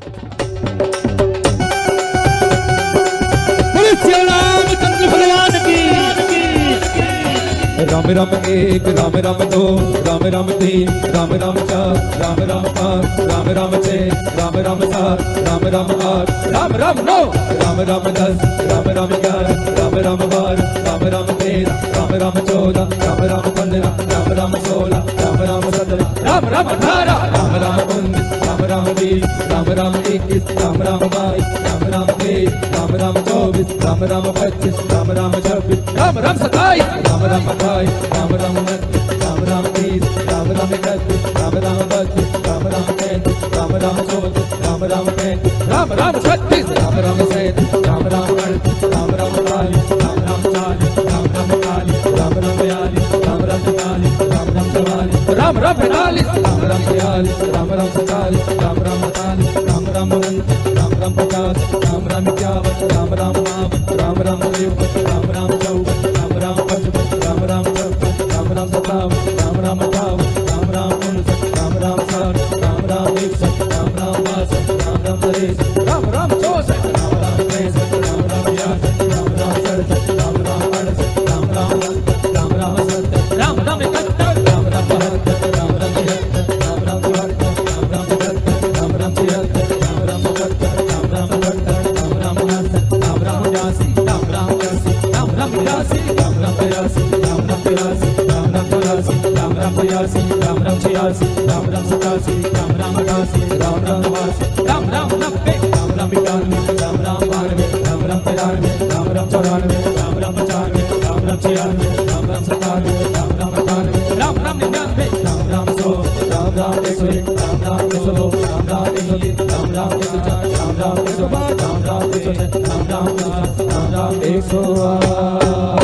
राम राम एक राम राम दो राम राम तीन राम राम चार राम राम पाँच राम राम छः राम राम सात राम राम आठ राम राम नौ राम राम 10 राम राम 11 राम राम 12 राम राम 13 राम राम 14 राम राम 15 राम राम 16 राम राम 17 राम राम 18 राम राम 19 राम राम 20 राम राम 21 राम राम 22 राम राम 23 राम राम 24 राम राम 25 राम राम 26 राम राम 27 राम राम 28 राम राम 29 राम राम 30 राम राम 31 राम राम 32 राम राम 33 राम राम 34 राम राम 35 राम राम 36 राम राम 37 राम राम 38 राम राम 40 राम राम 40 राम राम 40 राम राम 42 राम राम 43 राम राम 44 राम राम 45 राम राम 46 राम राम 47 राम राम 48 राम राम 49 राम राम 50 राम राम 51 राम राम 52 राम राम 53 राम राम 54 राम राम 55 राम राम 56 राम राम 57 राम राम 58 राम राम 59 राम राम 60 राम राम 61 राम राम 62 राम राम 63 राम राम 64 राम राम 63 राम राम 62 राम राम 67 राम राम 68 राम राम 69 राम राम 70 राम राम 71 राम राम 72 राम राम 73 राम राम 74 राम राम 75 राम राम 76 राम राम 77 राम राम 78 राम राम 79 राम राम 82 राम राम 83 राम राम 83 राम राम 83 राम राम 83 राम राम 84 राम राम 85 राम राम 86 राम राम 87 राम राम 88 राम राम 89 राम राम 90 राम राम 91 राम राम 92 राम राम 93 राम राम 94 राम राम 95 राम राम 96 राम राम 97 राम राम 98 राम राम 99 राम राम 100 राम राम 101 राम राम 102 राम राम 103 राम राम 104 राम राम 105 राम राम 106 राम राम 107 राम राम 108